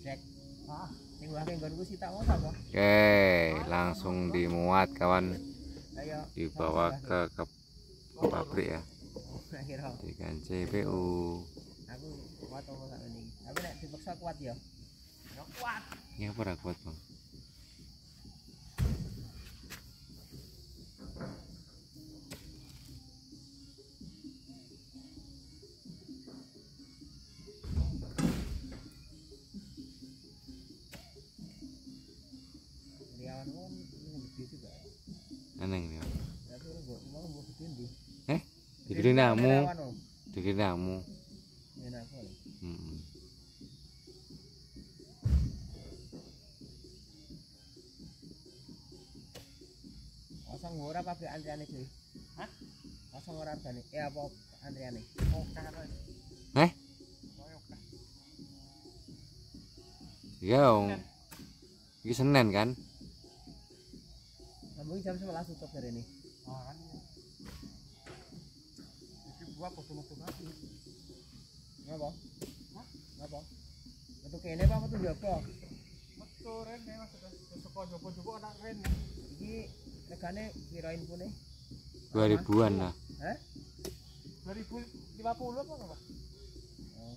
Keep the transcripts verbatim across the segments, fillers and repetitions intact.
Oke, langsung dimuat kawan, dibawa ke, ke pabrik ya dengan C P U. Ini apa rak kuat bang? Aneh nih. Eh, dikira namu, dikira namu. Hmm. Kosong ora pabrik antriane kuwi. Hah? Kosong ora argane. Eh apa antriane? Eh? Ya, ini Senin kan? Kamu jam sebelas tutup hari ini. Oh kan. Iki buah foto-foto lagi. Ngapa? Hah? Ngapa? Metu kene apa metu njaba? Metu rene maksudnya saka njaba-njaba ana rene. Iki regane piro infone? dua ribuan lah. Hah? dua ribu lima puluh apa enggak? Oh.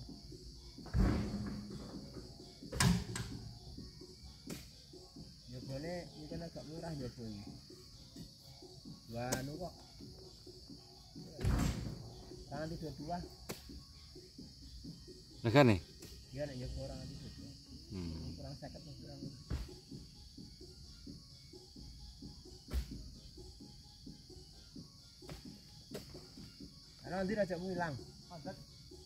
Njabane iki kan agak murah njaba iki. Wah, anu kok. Tangan tidur dua. Regane? Iya nek njaba orang tidur dua. Hmm. Kurang seket kurang. Ana nanti rajakmu ilang. Padat.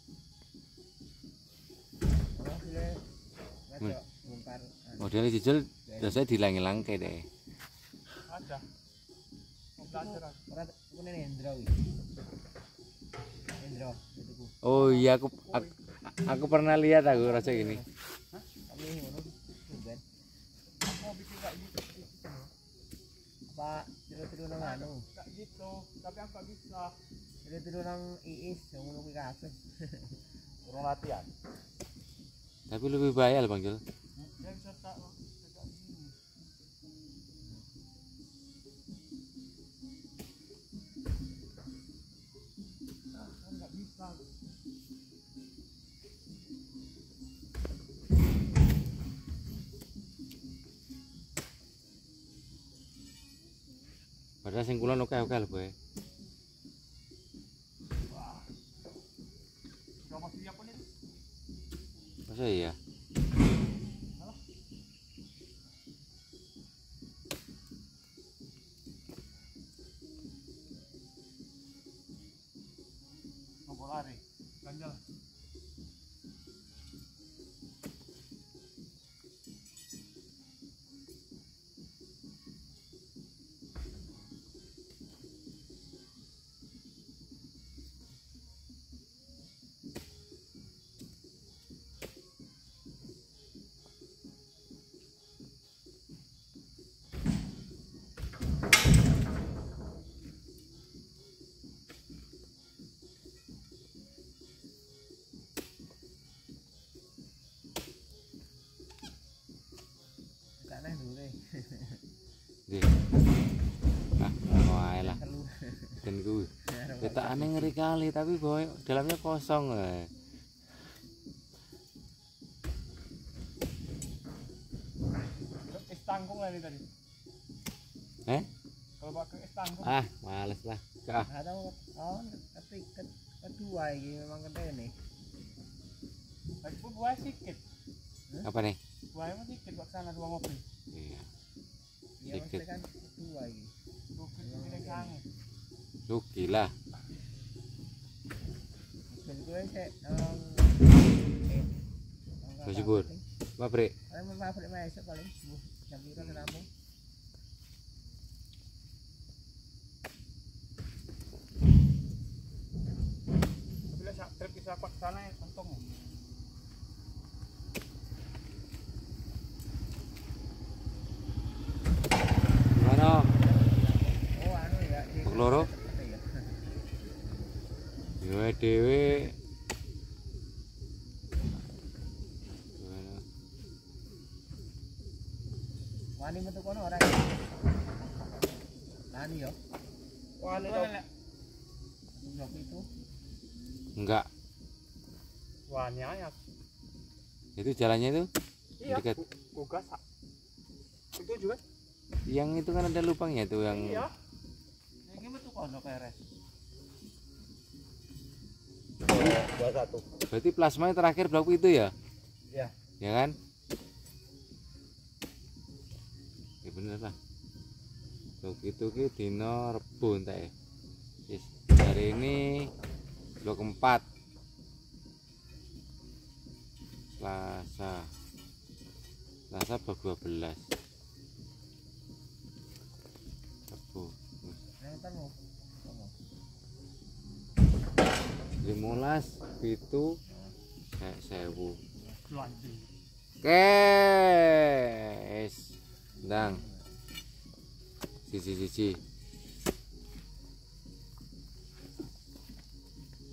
Ora sile rajak bongkar. Model jejel biasanya dilang-ilang kayak deh. Ada. Belajar. Ora kene Hendro iki. Hendro itu. Oh iya aku aku, aku pernah lihat aku rasa gini. Hah? Kami ngono. Ben. Aku mau bikin kayak gitu. Apa tiru-tiru nang anu? Kayak gitu, tapi aku enggak bisa. Tiru-tiru nang Iis yang ngono kuwi kabeh. Kurang latihan. Tapi lebih bahaya loh Bang Jul. Dia bisa tak tak gini. Ah, kan enggak bisa. Padahal singkulan oke oke loh boy. Wah. Enggak masih apa nih? Masa iya? Salah. Mau lari. Ganjal. Gak neh dulu. Nggih. Ah, wae lah. Dan gue. Kita aneh ngeri kali tapi boy dalamnya kosong eh. Es tanggung lah ini tadi. Eh? Kalau pakai es tanggung. Ah, males lah. Kah. Atau oh tapi kedua iki memang kene. Lagi pun buah sedikit. Apa nih? Buahnya sedikit buat sana dua mobil. Iya. Ya mesti kan kedua iki. Bukit ini sange. Rugi lah. Ben kuwi sik nang eh Bajibur. Pabrik. Paling pabrik masuk paling jam piro rampung. Bila sak trip bisa pak sana ya untung. Mana? Oh anu ya. Loro. Yo dhewe. Wani metu kono ora. Lani yo. Wani to. Blok itu. Enggak, Wani ayak. itu jalannya itu Iya. dekat. Gugas. Itu juga. Yang itu kan ada lubangnya tuh yang Iya. Iki metu kono peres. dua satu. berarti plasma terakhir blok itu ya? Iya. Ya kan? Ya bener lah. Blok itu ki dino Rebo entek ya. Yes. Hari ini blok empat. Selasa. Selasa blok dua belas. Rebo. Nentarmu. limolas itu sewu. Luanti. Kes. Ndang. Siji-siji.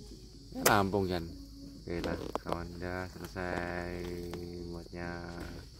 Rampung kan. Oke lah, kawan, udah selesai buatnya.